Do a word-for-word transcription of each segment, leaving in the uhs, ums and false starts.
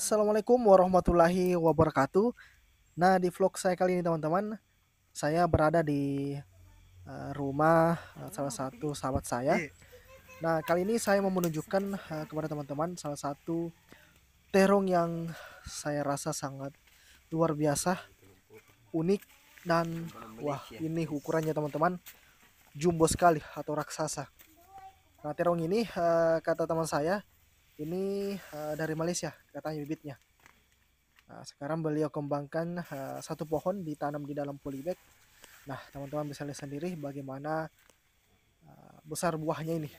Assalamualaikum warahmatullahi wabarakatuh. Nah, di vlog saya kali ini teman-teman, saya berada di eh, rumah eh, salah satu sahabat saya. Iya, Nah, kali ini saya mau menunjukkan eh, kepada teman-teman salah satu terong yang saya rasa sangat luar biasa, unik dan wah, Malaysia. ini ukurannya teman-teman jumbo sekali atau raksasa. Nah, terong ini eh, kata teman saya ini eh, dari Malaysia, katanya bibitnya. Nah, sekarang beliau kembangkan eh, satu pohon ditanam di dalam polybag. Nah, teman-teman bisa lihat sendiri bagaimana eh, besar buahnya ini.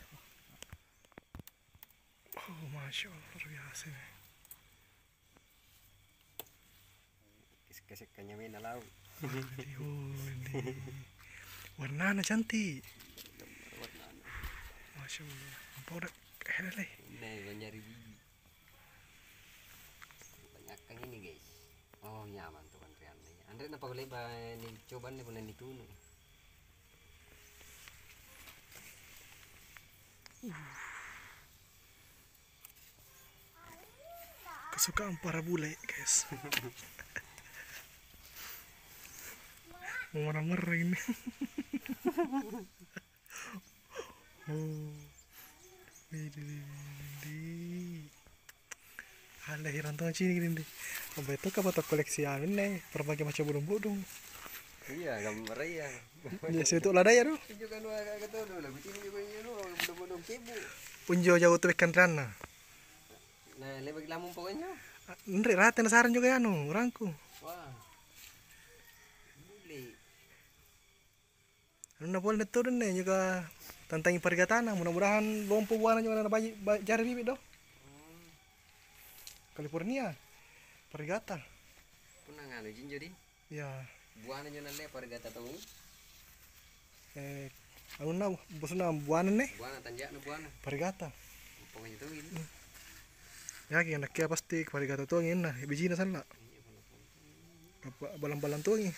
oh masya Allah luar biasa nih. Kesekannya main laut. Waduh, ini warnanya cantik, masya Allah. Apa udah kayak leh? Ini gua nyari biji. Banyak kan ini guys. Oh nyaman tuh kan Rian. Andre napa boleh nih coba nih pun itu. Kesukaan para bule guys. Mau marah-marah ini. Oh, ini ini. Ada hiran tuh sini gini deh. Apa itu apa tuh koleksi anu nih? Berbagai macam burung-burung. Iya gambar ya. Biasa itu lada ya tuh. Itu kan agak kata dulu lah. Begini juga ini lu bodoh-bodoh kebu. Punjo jauh tuh ikan rana. Nah lebih lamun pokoknya. Ndre rata nasaran juga ya anu orangku. Wah. Boleh. Anu na boleh tuh nih juga tantangi pergatana. Mudah-mudahan lompo buana juga na bayi jari bibit doh. California pergata. Pernah nganu jinjo di. Ya, Buana nyo nalle parigata tahu. eh anu na bosna buana nih Buana tanjak na buana. pergata. Pokoknya tuh ini. Ya kaya nakya pasti pergata tuh ngin na biji na sana. Apa balang-balang tuh ngi.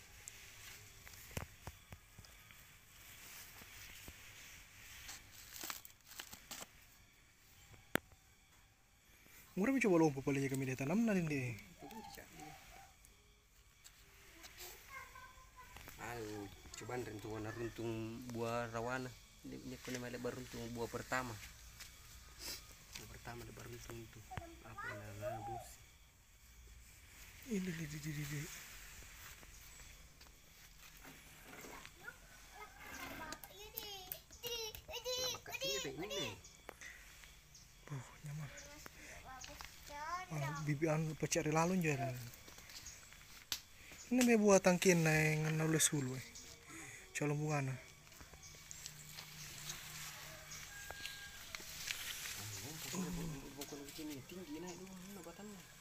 Murah coba lompo paling kami dia tanam na din deh. Ayo, coba rentung warna runtung buah rawana. Ini ini kau malah beruntung buah pertama. Buah pertama ada beruntung itu. Apa namanya bos? Ini di di di di. di. Kaki ini nih. Oh, nyaman. Ah, bibian pecah lalu aja. Ini may buat tangkin na yang nulis hulu eh. Calon bunga na. Bukan begini tinggi naik dulu, nabatan.